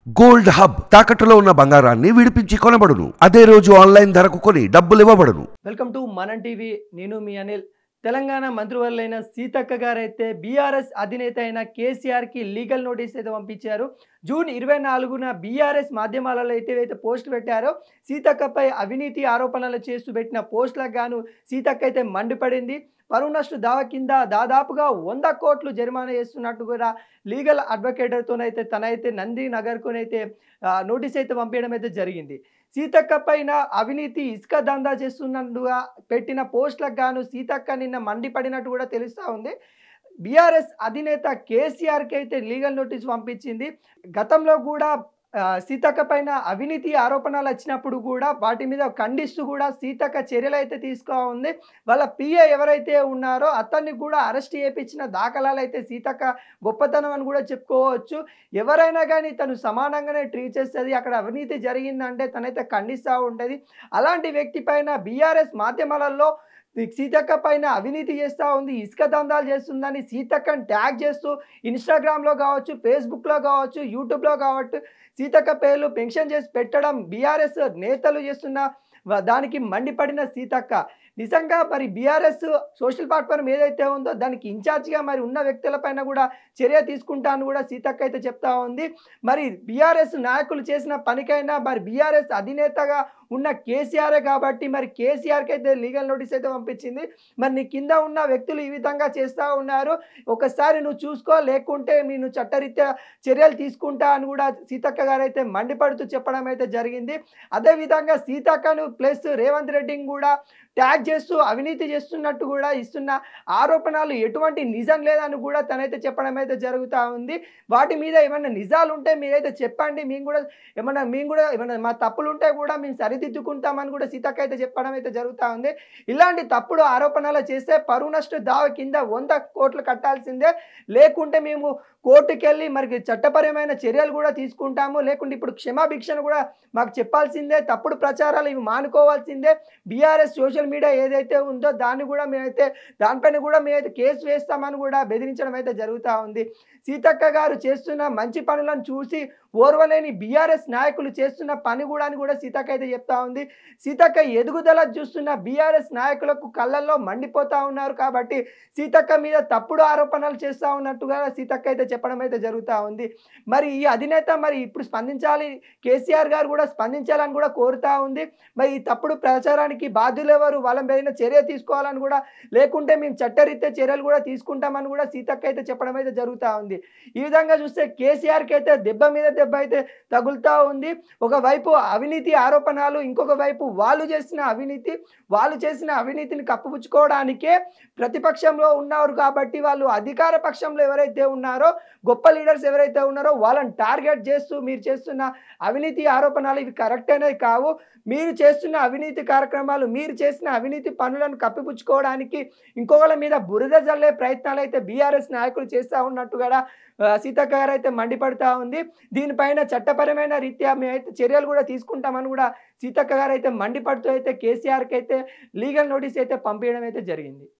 Gold hub తాకట్టులో ఉన్న బంగారాన్ని విడిపించి కొనబడును. అదే రోజు ఆన్లైన్ ధరకు కొని డబ్బులు ఇవ్వబడును. Welcome to Manam TV. నేను మీ అనిల్. తెలంగాణ మంత్రివర్యులైన సీతక్క గారైతే బీఆర్ఎస్ అధినేత అయిన కేసీఆర్కి లీగల్ నోటీస్ అయితే పంపించారు. జూన్ 24న బీఆర్ఎస్ మాధ్యమాలలో అయితే పోస్టులు పెట్టారో సీతక్కపై అవినీతి ఆరోపణలు చేస్తూ పెట్టిన పోస్టులకు గాను సీతక్క అయితే మండిపడింది. పరువు నష్ట దావా కింద దాదాపుగా 100 కోట్లు జరిమానా చేస్తున్నట్టు కూడా లీగల్ అడ్వకేటర్తోనైతే తనైతే నంది నగర్కునైతే నోటీస్ అయితే పంపించడం అయితే జరిగింది. సీతక్క పైన అవినీతి ఇసుక దందా చేస్తున్నట్టుగా పెట్టిన పోస్టులకు గాను సీతక్క నిన్న మండిపడినట్టు కూడా తెలుస్తూ ఉంది. బీఆర్ఎస్ అధినేత కేసీఆర్కి అయితే లీగల్ నోటీస్ పంపించింది. గతంలో కూడా సీతక్క పైన అవినీతి ఆరోపణలు వచ్చినప్పుడు కూడా వాటి మీద ఖండిస్తూ కూడా సీతక్క చర్యలు అయితే తీసుకో ఉంది. వాళ్ళ పిఏ ఎవరైతే ఉన్నారో అతన్ని కూడా అరెస్ట్ చేయించిన దాఖలాలు అయితే సీతక్క గొప్పతనం అని కూడా చెప్పుకోవచ్చు. ఎవరైనా కానీ తను సమానంగానే ట్రీట్ చేస్తుంది. అక్కడ అవినీతి జరిగిందంటే తనైతే ఖండిస్తూ ఉంటుంది. అలాంటి వ్యక్తి పైన బీఆర్ఎస్ మాధ్యమాలలో సీతక్క పైన అవినీతి చేస్తూ ఉంది, ఇసుక దందాలు చేస్తుందని సీతక్కని ట్యాగ్ చేస్తూ ఇన్స్టాగ్రామ్లో కావచ్చు, ఫేస్బుక్లో కావచ్చు, యూట్యూబ్లో కావచ్చు సీతక్క పేర్లు మెన్షన్ చేసి పెట్టడం బీఆర్ఎస్ నేతలు చేస్తున్న దానికి మండిపడిన సీతక్క నిజంగా మరి బీఆర్ఎస్ సోషల్ ప్లాట్ఫామ్ ఏదైతే ఉందో దానికి ఇన్ఛార్జిగా మరి ఉన్న వ్యక్తులపైన కూడా చర్య తీసుకుంటాను కూడా సీతక్క అయితే చెప్తా ఉంది. మరి బీఆర్ఎస్ నాయకులు చేసిన పనికైనా మరి బీఆర్ఎస్ అధినేతగా ఉన్న కేసీఆరే కాబట్టి మరి కేసీఆర్కి అయితే లీగల్ నోటీస్ అయితే పంపించింది. మరి నీ కింద ఉన్న వ్యక్తులు ఈ విధంగా చేస్తూ ఉన్నారు, ఒకసారి నువ్వు చూసుకో, లేకుంటే నేను చట్టరీత్యా చర్యలు తీసుకుంటా అని కూడా సీతక్క గారు అయితే మండిపడుతూ చెప్పడం అయితే జరిగింది. అదేవిధంగా సీతక్కను ప్లస్ రేవంత్ రెడ్డిని కూడా ట్యాగ్ చేస్తూ అవినీతి చేస్తున్నట్టు కూడా ఇస్తున్న ఆరోపణలు ఎటువంటి నిజం లేదని కూడా తనైతే చెప్పడం అయితే జరుగుతూ ఉంది. వాటి మీద ఏమైనా నిజాలు ఉంటే మీరైతే చెప్పండి, మేము కూడా ఏమైనా మా తప్పులు ఉంటే కూడా మేము సరిదిద్దుకుంటామని కూడా సీతక్క అయితే చెప్పడం అయితే జరుగుతూ ఉంది. ఇలాంటి తప్పుడు ఆరోపణలు చేస్తే పరువు నష్ట దావా కింద 100 కోట్లు కట్టాల్సిందే, లేకుంటే మేము కోర్టుకెళ్ళి మరి చట్టపరమైన చర్యలు కూడా తీసుకుంటాము, లేకుంటే ఇప్పుడు క్షమాభిక్షను కూడా మాకు చెప్పాల్సిందే, తప్పుడు ప్రచారాలు ఇవి మానుకోవాల్సిందే, బీఆర్ఎస్ సోషల్ మీడియా ఏదైతే ఉందో దానిపైన కూడా మేమైతే కేసు వేస్తామని కూడా బెదిరించడం అయితే జరుగుతూ ఉంది. సీతక్క గారు చేస్తున్న మంచి పనులను చూసి ఓర్వలేని బీఆర్ఎస్ నాయకులు చేస్తున్న పని కూడా అని కూడా సీతక్క అయితే చెప్తా ఉంది. సీతక్క ఎదుగుదల చూస్తున్న బీఆర్ఎస్ నాయకులకు కళ్ళల్లో మండిపోతూ ఉన్నారు కాబట్టి సీతక్క మీద తప్పుడు ఆరోపణలు చేస్తూ ఉన్నట్టుగా సీతక్క అయితే చెప్పడం అయితే జరుగుతూ ఉంది. మరి ఈ అధినేత మరి ఇప్పుడు స్పందించాలి, కేసీఆర్ గారు కూడా స్పందించాలని కూడా కోరుతూ ఉంది. మరి ఈ తప్పుడు ప్రచారానికి బాధ్యులు ఎవరు, వాళ్ళ మీద చర్య తీసుకోవాలని కూడా, లేకుంటే మేము చట్టరీత్యా చర్యలు కూడా తీసుకుంటామని కూడా సీతక్క అయితే చెప్పడం అయితే జరుగుతూ ఉంది. ఈ విధంగా చూస్తే కేసీఆర్కి అయితే దెబ్బ మీద దెబ్బ అయితే తగులుతూ ఉంది. ఒకవైపు అవినీతి ఆరోపణలు, ఇంకొక వైపు వాళ్ళు చేసిన అవినీతిని కప్పుపుచ్చుకోవడానికే ప్రతిపక్షంలో ఉన్నారు కాబట్టి వాళ్ళు అధికార పక్షంలో ఎవరైతే ఉన్నారో గొప్ప లీడర్స్ ఎవరైతే ఉన్నారో వాళ్ళని టార్గెట్ చేస్తూ మీరు చేస్తున్న అవినీతి ఆరోపణలు ఇవి కరెక్ట్ అనేవి కావు, మీరు చేస్తున్న అవినీతి కార్యక్రమాలు, మీరు చేసిన అవినీతి పనులను కప్పిపుచ్చుకోవడానికి ఇంకొకళ్ళ మీద బురద జల్లే ప్రయత్నాలు అయితే బీఆర్ఎస్ నాయకులు చేస్తూ ఉన్నట్టు కూడా సీతక్క గారు అయితే మండిపడుతూ ఉంది. దీనిపైన చట్టపరమైన రీత్యా మేమైతే చర్యలు కూడా తీసుకుంటామని కూడా సీతక్క గారు అయితే మండిపడుతూ అయితే కేసీఆర్కి అయితే లీగల్ నోటీస్ అయితే పంపించడం అయితే జరిగింది.